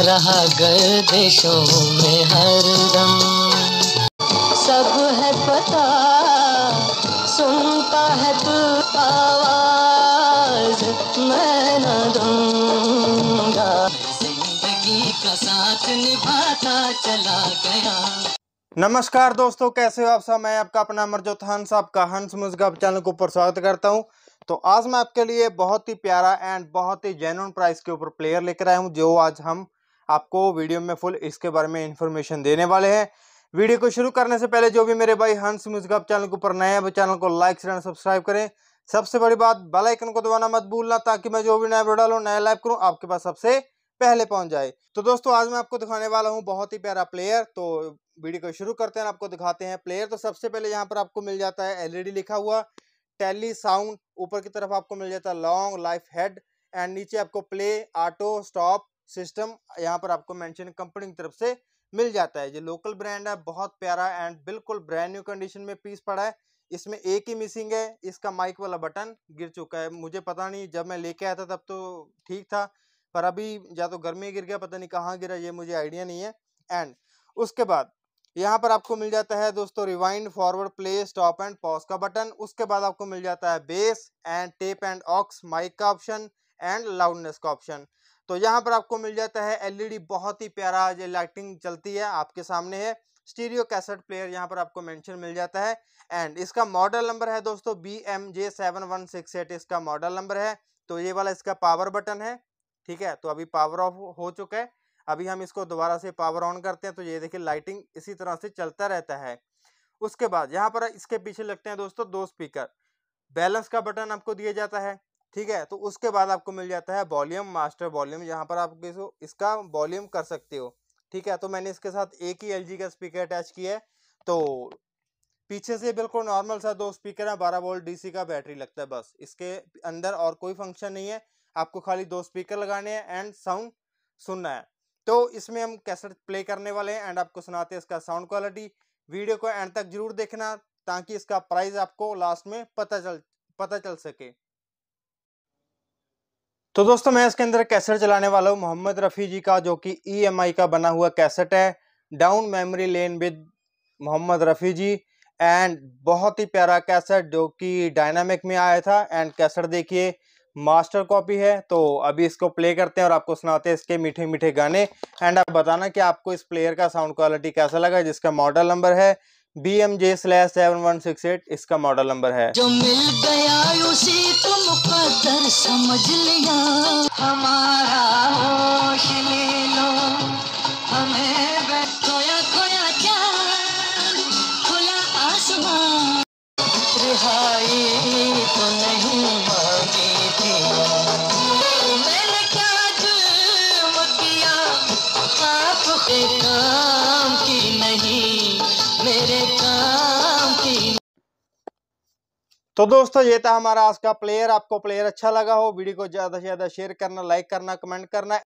रहा गर्दिशों में हरदम। सब है पता, सुनता है तू आवाज, मैं न दूंगा। जिंदगी का साथ निभाता चला गया। नमस्कार दोस्तों, कैसे हो आप सब। मैं आपका अपना अमरजोत हंस, आपका हंस मुझगब चैनल के ऊपर स्वागत करता हूं। तो आज मैं आपके लिए बहुत ही प्यारा एंड बहुत ही जेन्युइन प्राइस के ऊपर प्लेयर लेकर आया हूं, जो आज हम आपको वीडियो में फुल इसके बारे में इंफॉर्मेशन देने वाले हैं। वीडियो को शुरू करने से पहले जो भी मेरे भाई हंस मुझगब चैनल के ऊपर नए हैं वो चैनल को लाइक शेयर एंड सब्सक्राइब करें। सबसे बड़ी बात, बेल आइकन को दबाना मत भूलना, ताकि मैं जो भी नया वीडियो डालूं, नया लाइव करूं, आपके पास सबसे पहले पहुंच जाए। तो दोस्तों आज मैं आपको दिखाने वाला हूं बहुत ही प्यारा प्लेयर। तो वीडियो को शुरू करते हैं, आपको दिखाते हैं प्लेयर। तो सबसे पहले यहाँ पर आपको मिल जाता है एलईडी लिखा हुआ, टेली साउंड, ऊपर की तरफ आपको मिल जाता है लॉन्ग लाइफ हेड, एंड नीचे आपको प्ले ऑटो स्टॉप सिस्टम यहाँ पर आपको मेंशन कंपनी की तरफ से मिल जाता है। ये लोकल ब्रांड है, बहुत प्यारा एंड बिल्कुल ब्रांड न्यू कंडीशन में पीस पड़ा है। इसमें एक ही मिसिंग है, इसका माइक वाला बटन गिर चुका है। मुझे पता नहीं, जब मैं लेके आया था तब तो ठीक था, पर अभी या तो घर में गिर गया, पता नहीं कहाँ गिरा, ये मुझे आइडिया नहीं है। एंड उसके बाद यहाँ पर आपको मिल जाता है दोस्तों rewind, forward, play, stop and pause का बटन। उसके बाद आपको मिल जाता है bass and tape and aux, mic का ऑप्शन एंड लाउडनेस का ऑप्शन। तो यहाँ पर आपको मिल जाता है एलईडी, बहुत ही प्यारा ये लाइटिंग चलती है, आपके सामने है। स्टीरियो कैसेट प्लेयर यहाँ पर आपको मेंशन मिल जाता है, एंड इसका मॉडल नंबर है दोस्तों BMJ7168, इसका मॉडल नंबर है। तो ये वाला इसका पावर बटन है, ठीक है। तो अभी पावर ऑफ हो चुका है, अभी हम इसको दोबारा से पावर ऑन करते हैं तो ये देखिए लाइटिंग इसी तरह से चलता रहता है। उसके बाद यहाँ पर इसके पीछे लगते हैं दोस्तों दो स्पीकर, बैलेंस का बटन आपको दिया जाता है, ठीक है। तो उसके बाद आपको मिल जाता है वॉल्यूम, मास्टर वॉल्यूम, यहाँ पर आप इसका वॉल्यूम कर सकते हो, ठीक है। तो मैंने इसके साथ एक ही LG का स्पीकर अटैच किया है। तो पीछे से बिल्कुल नॉर्मल सा दो स्पीकर है, 12 वोल्ट DC का बैटरी लगता है, बस इसके अंदर और कोई फंक्शन नहीं है। आपको खाली दो स्पीकर लगाने हैं एंड साउंड सुनना है। तो इसमें हम कैसेट प्ले करने वाले हैं एंड आपको सुनाते हैं इसका साउंड क्वालिटी। वीडियो को एंड तक जरूर देखना, ताकि इसका प्राइस आपको लास्ट में पता चल सके। तो दोस्तों मैं इसके अंदर कैसेट चलाने वाला हूँ मोहम्मद रफ़ी जी का, जो कि EMI का बना हुआ कैसेट है, down memory lane with Mohammed Rafi ji. And बहुत ही प्यारा कैसेट जो कि डायनामिक में आया था, एंड कैसेट देखिए मास्टर कॉपी है। तो अभी इसको प्ले करते हैं और आपको सुनाते हैं इसके मीठे मीठे गाने, एंड आप बताना कि आपको इस प्लेयर का साउंड क्वालिटी कैसा लगा, जिसका मॉडल नंबर है BMJ7168, इसका मॉडल नंबर है। जो मिल गया उसी को मुकद्दर समझ लिया, हमारा होश ले लो, हमें खोया खोया क्या खुला आसमां, रिहाई तो नहीं मांगी थी, मैंने क्या जुल्म किया, आपके काम की नहीं, मेरे काम की। तो दोस्तों ये था हमारा आज का प्लेयर। आपको प्लेयर अच्छा लगा हो, वीडियो को ज्यादा से ज्यादा शेयर करना, लाइक करना, कमेंट करना।